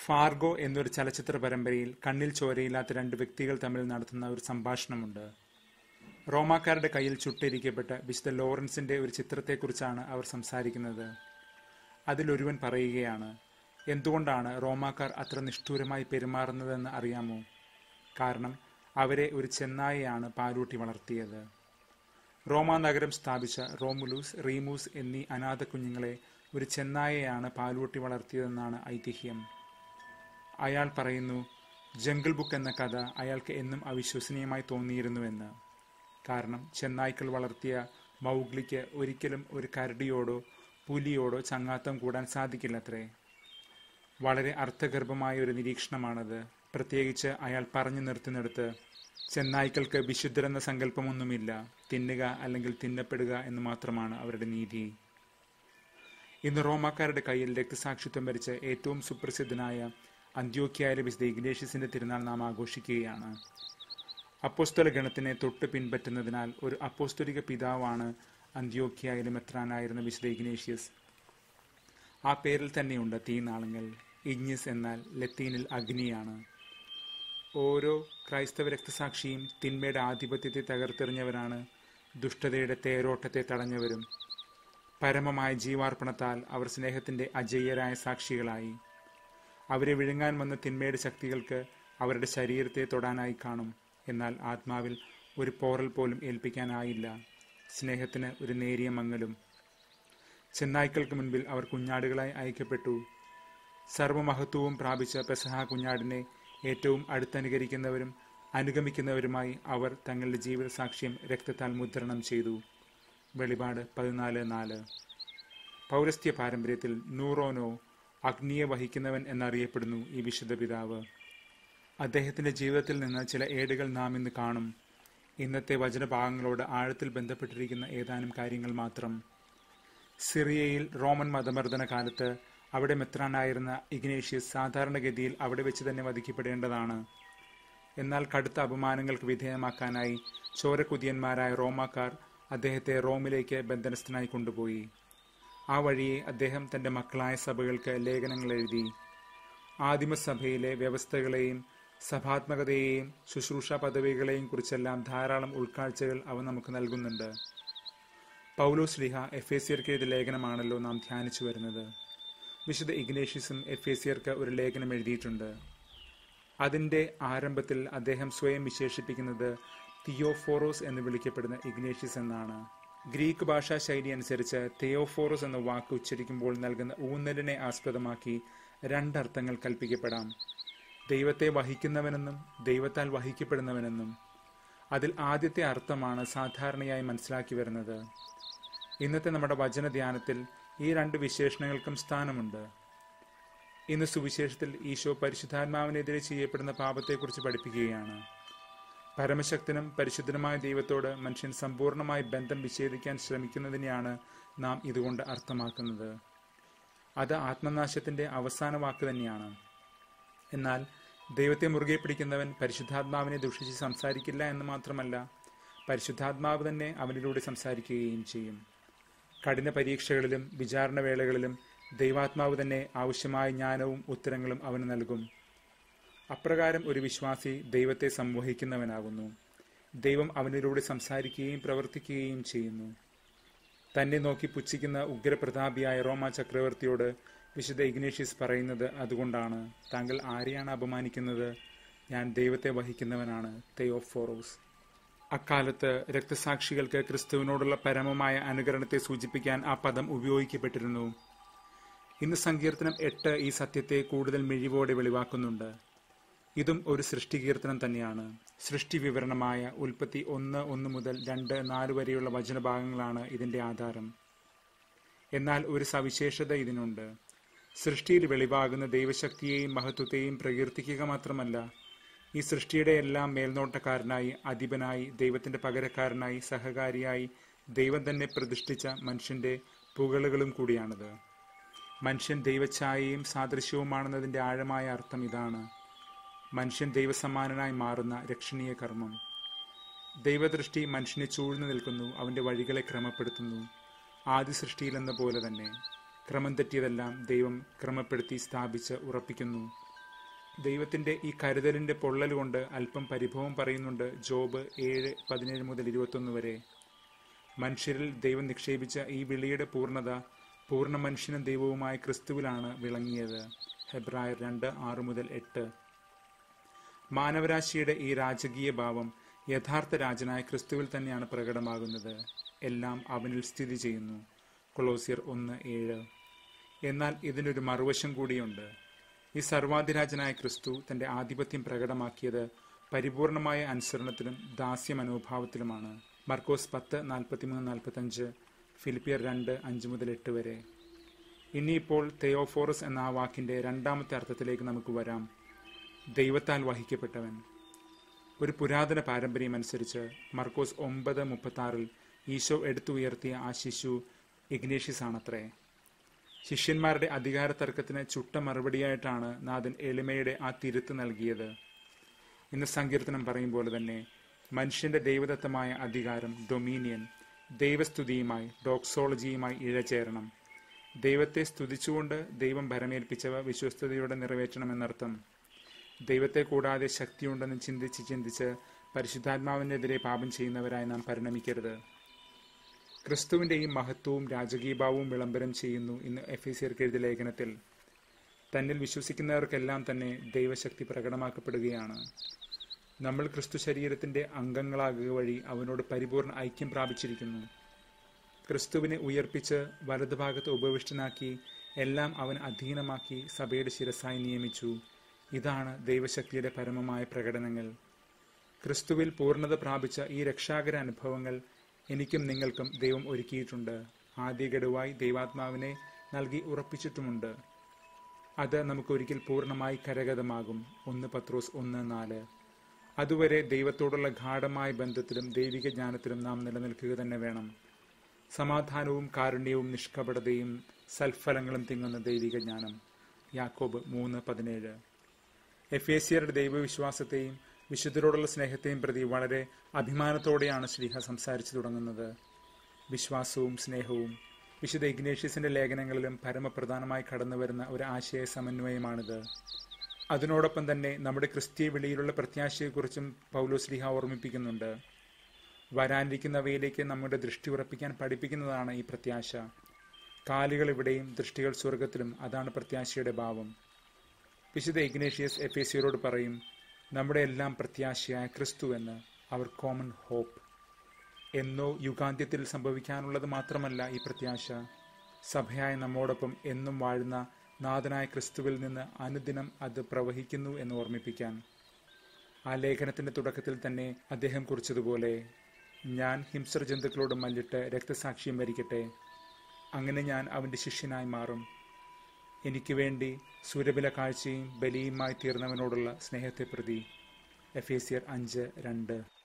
Fargo എന്നൊരു ചലച്ചിത്ര പരമ്പരയിൽ കണ്ണിൽ ചോരയില്ലാത്ത രണ്ട് വ്യക്തികൾ തമ്മിൽ നടത്തുന്ന ഒരു സംഭാഷണമുണ്ട്. റോമാക്കാരുടെ കയ്യിൽ ചുട്ടിരിക്കപ്പെട്ട വിശുദ്ധ ലോറൻസിന്റെ ഒരു ചിത്രത്തെക്കുറിച്ചാണ് അവർ സംസാരിക്കുന്നത്. അതിലൊരുവൻ പറയുകയാണ്, എന്തുകൊണ്ടാണ് റോമാക്കാർ അത്ര നിഷ്ഠൂരമായി പെരുമാറുന്നതെന്ന് അറിയാമോ? കാരണം അവരെ ഒരു ചെന്നായയാണ് പാലൂട്ടി വളർത്തിയത്. റോമാ നഗരം സ്ഥാപിച്ച റോമുലൂസ്, റീമൂസ് എന്നീ അനാഥ കുഞ്ഞുങ്ങളെ ഒരു ചെന്നായയാണ് പാലൂട്ടി വളർത്തിയതെന്നാണ് ഐതിഹ്യം. അയാൾ പറയുന്നു, ജംഗിൾ ബുക്ക് എന്ന കഥ അയാൾക്ക് എന്നും അവിശ്വസനീയമായി തോന്നിയിരുന്നുവെന്ന്. കാരണം ചെന്നായ്ക്കൾ വളർത്തിയ മൗഗ്ലിക്ക് ഒരിക്കലും ഒരു കരടിയോടോ പുലിയോടോ ചങ്ങാത്തം കൂടാൻ സാധിക്കില്ലത്രേ. വളരെ അർത്ഥഗർഭമായ ഒരു നിരീക്ഷണമാണത്. പ്രത്യേകിച്ച് അയാൾ പറഞ്ഞു നിർത്തുന്നിടത്ത്, ചെന്നായ്ക്കൾക്ക് വിശുദ്ധരെന്ന സങ്കല്പമൊന്നുമില്ല, തിന്നുക അല്ലെങ്കിൽ തിന്നപ്പെടുക എന്ന് മാത്രമാണ് അവരുടെ നീതി. ഇന്ന് റോമാക്കാരുടെ കയ്യിൽ രക്തസാക്ഷിത്വം വരിച്ച ഏറ്റവും സുപ്രസിദ്ധനായ അന്ത്യോക്യയിലെ വിശുദ്ധ ഇഗ്നേഷ്യസിന്റെ തിരുനാൾ നാം ആഘോഷിക്കുകയാണ്. അപ്പോസ്തല ഗണത്തിനെ തൊട്ട് പിൻപറ്റുന്നതിനാൽ ഒരു അപ്പോസ്തലിക പിതാവാണ് അന്ത്യോക്യയിലെ മെത്രാനായിരുന്ന വിശുദ്ധ ഇഗ്നേഷ്യസ്. ആ പേരിൽ തന്നെയുണ്ട് തീനാളങ്ങൾ. ഇഗ്നിസ് എന്നാൽ ലത്തീനിൽ അഗ്നിയാണ്. ഓരോ ക്രൈസ്തവ രക്തസാക്ഷിയും തിന്മയുടെ ആധിപത്യത്തെ തകർത്തെറിഞ്ഞവരാണ്, ദുഷ്ടതയുടെ തേരോട്ടത്തെ തടഞ്ഞവരും. പരമമായ ജീവാർപ്പണത്താൽ അവർ സ്നേഹത്തിന്റെ അജയ്യരായ സാക്ഷികളായി. അവരെ വിഴുങ്ങാൻ വന്ന തിന്മയുടെ ശക്തികൾക്ക് അവരുടെ ശരീരത്തെ തൊടാനായി കാണും, എന്നാൽ ആത്മാവിൽ ഒരു പോറൽ പോലും ഏൽപ്പിക്കാനായില്ല. സ്നേഹത്തിന് ഒരു നേരിയ മങ്ങലും. ചെന്നായ്ക്കൾക്ക് മുൻപിൽ അവർ കുഞ്ഞാടുകളായി അയക്കപ്പെട്ടു. സർവമഹത്വവും പ്രാപിച്ച പെസഹ കുഞ്ഞാടിനെ ഏറ്റവും അടുത്തനുകരിക്കുന്നവരും അനുഗമിക്കുന്നവരുമായി അവർ തങ്ങളുടെ ജീവിത സാക്ഷ്യം രക്തത്താൽ മുദ്രണം ചെയ്തു. വെളിപാട് 14:4. പൗരസ്ത്യ പാരമ്പര്യത്തിൽ നൂറോനോ, അഗ്നിയെ വഹിക്കുന്നവൻ എന്നറിയപ്പെടുന്നു ഈ വിശുദ്ധ പിതാവ്. അദ്ദേഹത്തിന്റെ ജീവിതത്തിൽ നിന്ന് ചില ഏടുകൾ നാം ഇന്ന് കാണും. ഇന്നത്തെ വചനഭാഗങ്ങളോട് ആഴത്തിൽ ബന്ധപ്പെട്ടിരിക്കുന്ന ഏതാനും കാര്യങ്ങൾ മാത്രം. സിറിയയിൽ റോമൻ മതമർദ്ദന കാലത്ത് അവിടെ മെത്രാനായിരുന്ന ഇഗ്നേഷ്യസ് സാധാരണഗതിയിൽ അവിടെ വെച്ച് തന്നെ വധിക്കപ്പെടേണ്ടതാണ്. എന്നാൽ കടുത്ത അപമാനങ്ങൾക്ക് വിധേയമാക്കാനായി ചോരക്കുതിയന്മാരായ റോമാക്കാർ അദ്ദേഹത്തെ റോമിലേക്ക് ബന്ധനസ്ഥനായി കൊണ്ടുപോയി. ആ വഴിയെ അദ്ദേഹം തന്റെ മക്കളായ സഭകൾക്ക് ലേഖനങ്ങൾ എഴുതി. ആദിമസഭയിലെ വ്യവസ്ഥകളെയും സഭാത്മകതയെയും ശുശ്രൂഷ പദവികളെയും കുറിച്ചെല്ലാം ധാരാളം ഉൾക്കാഴ്ചകൾ അവ നമുക്ക് നൽകുന്നുണ്ട്. പൗലോസ് ശ്ലീഹ എഫേസ്യർക്ക് എഴുതിയ ലേഖനമാണല്ലോ നാം ധ്യാനിച്ചു വരുന്നത്. വിശുദ്ധ ഇഗ്നേഷ്യസും എഫേസ്യർക്ക് ഒരു ലേഖനം എഴുതിയിട്ടുണ്ട്. അതിന്റെ ആരംഭത്തിൽ അദ്ദേഹം സ്വയം വിശേഷിപ്പിക്കുന്നത് തിയോഫോറോസ് എന്ന് വിളിക്കപ്പെടുന്ന ഇഗ്നേഷ്യസ് എന്നാണ്. ഗ്രീക്ക് ഭാഷാ ശൈലി അനുസരിച്ച് തെയോഫോറോസ് എന്ന വാക്ക് ഉച്ചരിക്കുമ്പോൾ നൽകുന്ന ഊന്നലിനെ ആസ്പദമാക്കി രണ്ടർത്ഥങ്ങൾ കൽപ്പിക്കപ്പെടാം. ദൈവത്തെ വഹിക്കുന്നവനെന്നും ദൈവത്താൽ വഹിക്കപ്പെടുന്നവനെന്നും. അതിൽ ആദ്യത്തെ അർത്ഥമാണ് സാധാരണയായി മനസ്സിലാക്കി വരുന്നത്. ഇന്നത്തെ നമ്മുടെ വചനധ്യാനത്തിൽ ഈ രണ്ട് വിശേഷണങ്ങൾക്കും സ്ഥാനമുണ്ട്. ഇന്ന് സുവിശേഷത്തിൽ ഈശോ പരിശുദ്ധാത്മാവിനെതിരെ ചെയ്യപ്പെടുന്ന പാപത്തെക്കുറിച്ച് പഠിപ്പിക്കുകയാണ്. പരമശക്തനും പരിശുദ്ധനുമായ ദൈവത്തോട് മനുഷ്യൻ സമ്പൂർണമായി ബന്ധം വിച്ഛേദിക്കാൻ ശ്രമിക്കുന്നതിനെയാണ് നാം ഇതുകൊണ്ട് അർത്ഥമാക്കുന്നത്. അത് ആത്മനാശത്തിന്റെ അവസാന വാക്ക് തന്നെയാണ്. എന്നാൽ ദൈവത്തെ മുറുകെ പിടിക്കുന്നവൻ പരിശുദ്ധാത്മാവിനെ ദുഷിച്ച് സംസാരിക്കില്ല എന്ന് മാത്രമല്ല, പരിശുദ്ധാത്മാവ് തന്നെ അവനിലൂടെ സംസാരിക്കുകയും ചെയ്യും. കഠിന പരീക്ഷകളിലും വിചാരണവേളകളിലും ദൈവാത്മാവ് തന്നെ ആവശ്യമായ ജ്ഞാനവും ഉത്തരങ്ങളും അവന് നൽകും. അപ്രകാരം ഒരു വിശ്വാസി ദൈവത്തെ സംവഹിക്കുന്നവനാകുന്നു. ദൈവം അവനിലൂടെ സംസാരിക്കുകയും പ്രവർത്തിക്കുകയും ചെയ്യുന്നു. തന്നെ നോക്കി പുച്ഛിക്കുന്ന ഉഗ്രപ്രതാപിയായ റോമാ ചക്രവർത്തിയോട് വിശുദ്ധ ഇഗ്നേഷ്യസ് പറയുന്നത് അതുകൊണ്ടാണ്. താങ്കൾ ആരെയാണ് അപമാനിക്കുന്നത്? ഞാൻ ദൈവത്തെ വഹിക്കുന്നവനാണ്, തെയോഫോറോസ്. അക്കാലത്ത് രക്തസാക്ഷികൾക്ക് ക്രിസ്തുവിനോടുള്ള പരമമായ അനുകരണത്തെ സൂചിപ്പിക്കാൻ ആ പദം ഉപയോഗിക്കപ്പെട്ടിരുന്നു. ഇന്ന് സങ്കീർത്തനം 8 ഈ സത്യത്തെ കൂടുതൽ മിഴിവോടെ വെളിവാക്കുന്നുണ്ട്. ഇതും ഒരു സൃഷ്ടികീർത്തനം തന്നെയാണ്. സൃഷ്ടി വിവരണമായ ഉൽപ്പത്തി 1:1 മുതൽ 2:4 വരെയുള്ള വചനഭാഗങ്ങളാണ് ഇതിന്റെ ആധാരം. എന്നാൽ ഒരു സവിശേഷത ഇതിനുണ്ട്. സൃഷ്ടിയിൽ വെളിവാകുന്ന ദൈവശക്തിയെയും മഹത്വത്തെയും പ്രകീർത്തിക്കുക മാത്രമല്ല, ഈ സൃഷ്ടിയുടെ എല്ലാം മേൽനോട്ടക്കാരനായി, അധിപനായി, ദൈവത്തിന്റെ പകരക്കാരനായി, സഹകാരിയായി ദൈവം തന്നെ പ്രതിഷ്ഠിച്ച മനുഷ്യന്റെ പുകഴുകളും കൂടിയാണിത്. മനുഷ്യൻ ദൈവഛായയും സാദൃശ്യവുമാണെന്നതിന്റെ ആഴമായ അർത്ഥം ഇതാണ്. മനുഷ്യൻ ദൈവസമാനനായി മാറുന്ന രക്ഷണീയ കർമ്മം. ദൈവദൃഷ്ടി മനുഷ്യനെ ചൂഴ്ന്നു നിൽക്കുന്നു, അവന്റെ വഴികളെ ക്രമപ്പെടുത്തുന്നു. ആദ്യ സൃഷ്ടിയിലെന്ന പോലെ തന്നെ ക്രമം തെറ്റിയതെല്ലാം ദൈവം ക്രമപ്പെടുത്തി സ്ഥാപിച്ച് ഉറപ്പിക്കുന്നു. ദൈവത്തിന്റെ ഈ കരുതലിന്റെ പൊള്ളൽ കൊണ്ട് അല്പം പരിഭവം പറയുന്നുണ്ട് ജോബ് 7:17 മുതൽ 21 വരെ. മനുഷ്യരിൽ ദൈവം നിക്ഷേപിച്ച ഈ വിളിയുടെ പൂർണ്ണത പൂർണ്ണ മനുഷ്യനും ദൈവവുമായ ക്രിസ്തുവിലാണ് വിളങ്ങിയത്. ഹെബ്രായർ 2:6 മുതൽ 8. മാനവരാശിയുടെ ഈ രാജകീയ ഭാവം യഥാർത്ഥ രാജനായ ക്രിസ്തുവിൽ തന്നെയാണ് പ്രകടമാകുന്നത്. എല്ലാം അവനിൽ സ്ഥിതി ചെയ്യുന്നു. കൊളോസ്യർ 1:7. എന്നാൽ ഇതിനൊരു മറുവശം കൂടിയുണ്ട്. ഈ സർവാധിരാജനായ ക്രിസ്തു തന്റെ ആധിപത്യം പ്രകടമാക്കിയത് പരിപൂർണമായ അനുസരണത്തിലും ദാസ്യ മനോഭാവത്തിലുമാണ്. മർക്കോസ് 10:43-45, ഫിലിപ്പിയർ 2:5 മുതൽ 8 വരെ. ഇനിയിപ്പോൾ തെയോഫോറസ് എന്ന ആ വാക്കിന്റെ രണ്ടാമത്തെ അർത്ഥത്തിലേക്ക് നമുക്ക് വരാം. ദൈവത്താൽ വഹിക്കപ്പെട്ടവൻ. ഒരു പുരാതന പാരമ്പര്യം അനുസരിച്ച് മർക്കോസ് 9:36 ഈശോ എടുത്തുയർത്തിയ ആ ശിശു ഇഗ്നേഷ്യസ് ആണത്രേ. ശിഷ്യന്മാരുടെ അധികാര തർക്കത്തിന് ചുട്ട മറുപടിയായിട്ടാണ് നാഥൻ എളിമയുടെ ആ തിരുത്ത് നൽകിയത്. ഇന്ന് സങ്കീർത്തനം പറയും പോലെ തന്നെ മനുഷ്യന്റെ ദൈവദത്തമായ അധികാരം ഡൊമീനിയൻ ദൈവസ്തുതിയുമായി ഡോക്സോളജിയുമായി ഇഴചേരണം. ദൈവത്തെ സ്തുതിച്ചുകൊണ്ട് ദൈവം ഭരമേൽപ്പിച്ചവ വിശ്വസ്തയോടെ നിറവേറ്റണമെന്നർത്ഥം. ദൈവത്തെ കൂടാതെ ശക്തിയുണ്ടെന്ന് ചിന്തിച്ച് പരിശുദ്ധാത്മാവിനെതിരെ പാപം ചെയ്യുന്നവരായി നാം പരിണമിക്കരുത്. ക്രിസ്തുവിന്റെ ഈ മഹത്വവും രാജകീയഭാവവും വിളംബരം ചെയ്യുന്നു ഇന്ന് എഫേസ്യർക്ക് എഴുതിയ ലേഖനത്തിൽ. തന്നിൽ വിശ്വസിക്കുന്നവർക്കെല്ലാം തന്നെ ദൈവശക്തി പ്രകടമാക്കപ്പെടുകയാണ്. നമ്മൾ ക്രിസ്തു ശരീരത്തിന്റെ അംഗങ്ങളാകുക വഴി അവനോട് പരിപൂർണ ഐക്യം പ്രാപിച്ചിരിക്കുന്നു. ക്രിസ്തുവിനെ ഉയർപ്പിച്ച് വലതുഭാഗത്ത് ഉപവിഷ്ടനാക്കി എല്ലാം അവൻ അധീനമാക്കി സഭയുടെ ശിരസായി നിയമിച്ചു. ഇതാണ് ദൈവശക്തിയുടെ പരമമായ പ്രകടനങ്ങൾ. ക്രിസ്തുവിൽ പൂർണ്ണത പ്രാപിച്ച ഈ രക്ഷാകര അനുഭവങ്ങൾ എനിക്കും നിങ്ങൾക്കും ദൈവം ഒരുക്കിയിട്ടുണ്ട്. ആദ്യ ഗഡുവായി ദൈവാത്മാവിനെ നൽകി ഉറപ്പിച്ചിട്ടുമുണ്ട്. അത് നമുക്കൊരിക്കൽ പൂർണ്ണമായി കരഗതമാകും. 1 പത്രോസ് 1:4. അതുവരെ ദൈവത്തോടുള്ള ഗാഢമായ ബന്ധത്തിലും ദൈവിക ജ്ഞാനത്തിലും നാം നിലനിൽക്കുക തന്നെ വേണം. സമാധാനവും കാരുണ്യവും നിഷ്കപടതയും സൽഫലങ്ങളും തിങ്ങുന്ന ദൈവിക ജ്ഞാനം. യാക്കോബ് 3:17. എഫേസ്യരുടെ ദൈവവിശ്വാസത്തെയും വിശുദ്ധരോടുള്ള സ്നേഹത്തെയും പ്രതി വളരെ അഭിമാനത്തോടെയാണ് ശ്ലീഹ സംസാരിച്ചു തുടങ്ങുന്നത്. വിശ്വാസവും സ്നേഹവും വിശുദ്ധ ഇഗ്നേഷ്യസിന്റെ ലേഖനങ്ങളിലും പരമപ്രധാനമായി കടന്നുവരുന്ന ഒരു ആശയ സമന്വയമാണിത്. അതിനോടൊപ്പം തന്നെ നമ്മുടെ ക്രിസ്തീയ വിളിയിലുള്ള പ്രത്യാശയെക്കുറിച്ചും പൗലോസ് ശ്ലീഹ ഓർമ്മിപ്പിക്കുന്നുണ്ട്. വരാനിരിക്കുന്നവയിലേക്ക് നമ്മുടെ ദൃഷ്ടി ഉറപ്പിക്കാൻ പഠിപ്പിക്കുന്നതാണ് ഈ പ്രത്യാശ. കാലുകൾ ഇവിടെയും ദൃഷ്ടികൾ സ്വർഗത്തിലും. അതാണ് പ്രത്യാശയുടെ ഭാവം. വിശുദ്ധ ഇഗ്നേഷ്യസ് എഫേസ്യരോട് പറയും, നമ്മുടെ എല്ലാം പ്രത്യാശയായ ക്രിസ്തു എന്ന്, അവർ കോമൺ ഹോപ്പ്. എന്നോ യുഗാന്ത്യത്തിൽ സംഭവിക്കാനുള്ളത് മാത്രമല്ല ഈ പ്രത്യാശ. സഭയായ നമ്മോടൊപ്പം എന്നും വാഴുന്ന നാഥനായ ക്രിസ്തുവിൽ നിന്ന് അനുദിനം അത് പ്രവഹിക്കുന്നു എന്ന് ഓർമ്മിപ്പിക്കാൻ. ആ ലേഖനത്തിന്റെ തുടക്കത്തിൽ തന്നെ അദ്ദേഹം കുറിച്ചതുപോലെ, ഞാൻ ഹിംസ്ര ജന്തുക്കളോട് മല്ലിട്ട് രക്തസാക്ഷ്യം വരിക്കട്ടെ. അങ്ങനെ ഞാൻ അവന്റെ ശിഷ്യനായി മാറും. എനിക്ക് വേണ്ടി സുരബില കാഴ്ചയും ബലിയുമായി തീർന്നവനോടുള്ള സ്നേഹത്തെ പ്രതി. എഫേസ്യർ 5:2.